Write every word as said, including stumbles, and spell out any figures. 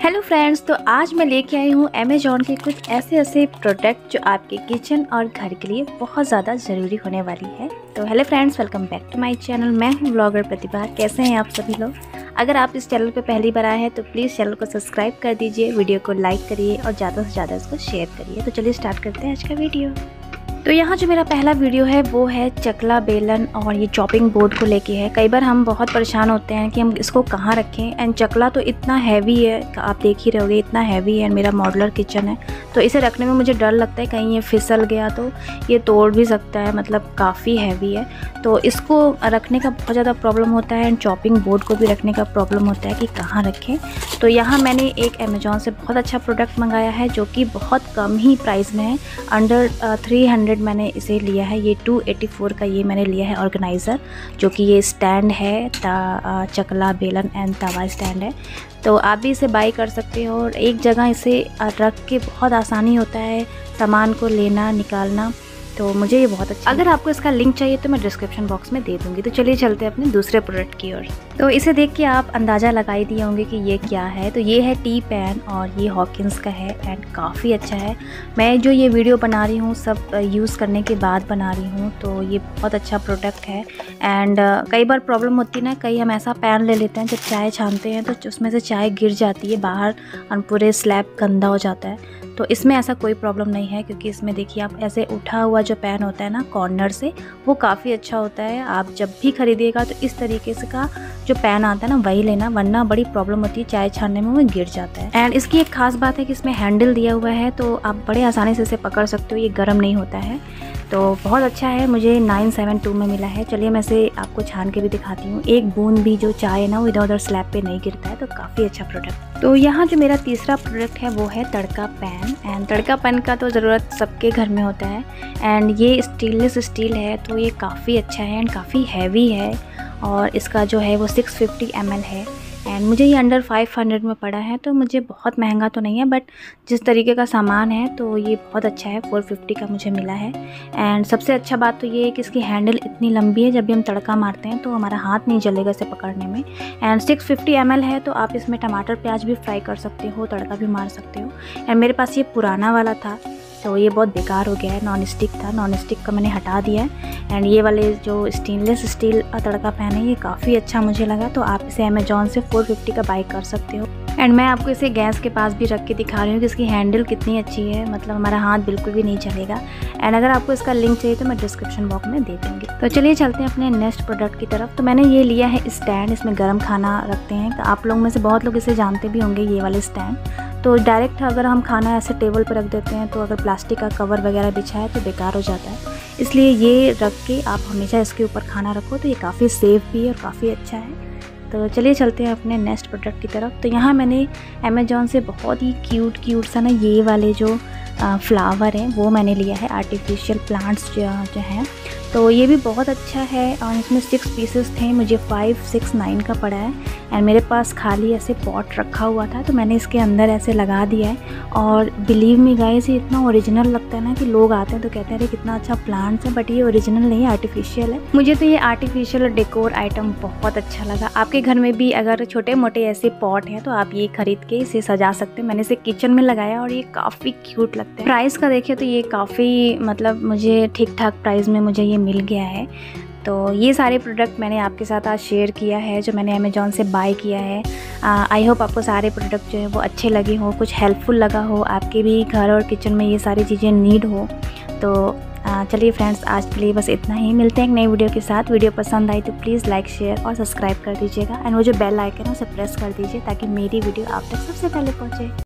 Hello friends, तो आज मैं लेके आई हूँ अमेज़ॉन के कुछ ऐसे ऐसे प्रोडक्ट जो आपके किचन और घर के लिए बहुत ज़्यादा ज़रूरी होने वाली है। तो hello friends, welcome back to my channel. मैं हूँ ब्लॉगर प्रतिभा। कैसे हैं आप सभी लोग? अगर आप इस चैनल पे पहली बार आए हैं तो प्लीज़ चैनल को सब्सक्राइब कर दीजिए, वीडियो को लाइक करिए और ज़्यादा से ज़्यादा इसको शेयर करिए। तो चलिए स्टार्ट करते हैं आज का वीडियो। तो यहाँ जो मेरा पहला वीडियो है वो है चकला बेलन और ये चॉपिंग बोर्ड को लेके है। कई बार हम बहुत परेशान होते हैं कि हम इसको कहाँ रखें। एंड चकला तो इतना हैवी है, आप देख ही रहोगे, इतना हैवी है। मेरा मॉडुलर किचन है तो इसे रखने में मुझे डर लगता है कहीं ये फिसल गया तो ये तोड़ भी सकता है, मतलब काफ़ी हैवी है। तो इसको रखने का बहुत ज़्यादा प्रॉब्लम होता है एंड चॉपिंग बोर्ड को भी रखने का प्रॉब्लम होता है कि कहाँ रखें। तो यहाँ मैंने एक अमेज़ॉन से बहुत अच्छा प्रोडक्ट मंगाया है जो कि बहुत कम ही प्राइस में है। अंडर थ्री हंड्रेड मैंने इसे लिया है। ये टू एटी फोर का ये मैंने लिया है ऑर्गेनाइज़र, जो कि ये स्टैंड है, ता, चकला बेलन एंड तवा स्टैंड है। तो आप भी इसे बाई कर सकते हो और एक जगह इसे रख के बहुत आसानी होता है सामान को लेना निकालना। तो मुझे ये बहुत अच्छा। अगर आपको इसका लिंक चाहिए तो मैं डिस्क्रिप्शन बॉक्स में दे दूँगी। तो चलिए चलते हैं अपने दूसरे प्रोडक्ट की ओर। तो इसे देख के आप अंदाज़ा लगा ही दिए होंगे कि ये क्या है। तो ये है टी पैन और ये हॉकिंस का है एंड काफ़ी अच्छा है। मैं जो ये वीडियो बना रही हूँ सब यूज़ करने के बाद बना रही हूँ, तो ये बहुत अच्छा प्रोडक्ट है। एंड uh, कई बार प्रॉब्लम होती है ना, कई हम ऐसा पैन ले लेते हैं जब चाय छानते हैं तो उसमें से चाय गिर जाती है बाहर और पूरे स्लैब गंदा हो जाता है। तो इसमें ऐसा कोई प्रॉब्लम नहीं है क्योंकि इसमें देखिए आप ऐसे उठा हुआ जो पैन होता है ना कॉर्नर से, वो काफ़ी अच्छा होता है। आप जब भी खरीदिएगा तो इस तरीके से का जो पैन आता है ना वही लेना, वरना बड़ी प्रॉब्लम होती है चाय छानने में, वो गिर जाता है। एंड इसकी एक खास बात है कि इसमें हैंडल दिया हुआ है तो आप बड़े आसानी से इसे पकड़ सकते हो, ये गर्म नहीं होता है। तो बहुत अच्छा है, मुझे नाइन सेवन टू में मिला है। चलिए मैं इसे आपको छान के भी दिखाती हूँ। एक बूंद भी जो चाय है ना वो इधर उधर स्लैब पे नहीं गिरता है, तो काफ़ी अच्छा प्रोडक्ट। तो यहाँ जो मेरा तीसरा प्रोडक्ट है वो है tadka pan. And tadka pan का तो ज़रूरत सबके घर में होता है एंड ये स्टेनलेस स्टील है तो ये काफ़ी अच्छा है एंड काफ़ी हैवी है और इसका जो है वो सिक्स फिफ्टी एम एल है। एंड मुझे ये अंडर फाइव हंड्रेड में पड़ा है, तो मुझे बहुत महंगा तो नहीं है, बट जिस तरीके का सामान है तो ये बहुत अच्छा है। फोर फिफ्टी का मुझे मिला है। एंड सबसे अच्छा बात तो ये है कि इसकी हैंडल इतनी लंबी है, जब भी हम तड़का मारते हैं तो हमारा हाथ नहीं जलेगा इसे पकड़ने में। And six fifty M L है तो आप इसमें टमाटर प्याज भी फ्राई कर सकते हो, तड़का भी मार सकते हो। एंड मेरे पास ये पुराना वाला था तो ये बहुत बेकार हो गया है, नॉन स्टिक था, नॉन स्टिक का मैंने हटा दिया है। एंड ये वाले जो स्टेनलेस स्टील तड़का पैन है ये काफ़ी अच्छा मुझे लगा, तो आप इसे अमेज़ॉन से फोर फिफ्टी का बाई कर सकते हो। एंड मैं आपको इसे गैस के पास भी रख के दिखा रही हूँ कि इसकी हैंडल कितनी अच्छी है, मतलब हमारा हाथ बिल्कुल भी नहीं चलेगा। एंड अगर आपको इसका लिंक चाहिए तो मैं डिस्क्रिप्शन बॉक्स में दे दूँगी। तो चलिए चलते हैं अपने नेक्स्ट प्रोडक्ट की तरफ। तो मैंने ये लिया है स्टैंड, इसमें गर्म खाना रखते हैं। तो आप लोग में से बहुत लोग इसे जानते भी होंगे, ये वाले स्टैंड। तो डायरेक्ट अगर हम खाना ऐसे टेबल पर रख देते हैं तो अगर प्लास्टिक का कवर वगैरह बिछा है तो बेकार हो जाता है, इसलिए ये रख के आप हमेशा इसके ऊपर खाना रखो तो ये काफ़ी सेफ़ भी है और काफ़ी अच्छा है। तो चलिए चलते हैं अपने नेक्स्ट प्रोडक्ट की तरफ। तो यहाँ मैंने अमेज़ॉन से बहुत ही क्यूट क्यूट सा ना ये वाले जो फ्लावर हैं वो मैंने लिया है, आर्टिफिशियल प्लांट्स जो जो हैं। तो ये भी बहुत अच्छा है और इसमें सिक्स पीसेस थे, मुझे फाइव सिक्स नाइन का पड़ा है। एंड मेरे पास खाली ऐसे पॉट रखा हुआ था तो मैंने इसके अंदर ऐसे लगा दिया है। और बिलीव मी गाइस, ये इतना ओरिजिनल लगता है ना कि लोग आते हैं तो कहते हैं अरे कितना अच्छा प्लांट्स है, बट ये ओरिजिनल नहीं है, आर्टिफिशियल है। मुझे तो ये आर्टिफिशियल डेकोर आइटम बहुत अच्छा लगा। आपके घर में भी अगर छोटे मोटे ऐसे पॉट हैं तो आप ये खरीद के इसे सजा सकते हैं। मैंने इसे किचन में लगाया और ये काफ़ी क्यूट लगता है। प्राइस का देखिए तो ये काफ़ी, मतलब मुझे ठीक ठाक प्राइस में मुझे ये मिल गया है। तो ये सारे प्रोडक्ट मैंने आपके साथ आज शेयर किया है जो मैंने अमेज़ॉन से बाय किया है। आई होप आपको सारे प्रोडक्ट जो है वो अच्छे लगे हो, कुछ हेल्पफुल लगा हो, आपके भी घर और किचन में ये सारी चीज़ें नीड हो। तो चलिए फ्रेंड्स, आज के लिए बस इतना ही। मिलते हैं एक नई वीडियो के साथ। वीडियो पसंद आई तो प्लीज़ लाइक शेयर और सब्सक्राइब कर दीजिएगा एंड वो जो बेल आइकन है उसे प्रेस कर दीजिए ताकि मेरी वीडियो आप तक सबसे पहले पहुँचे।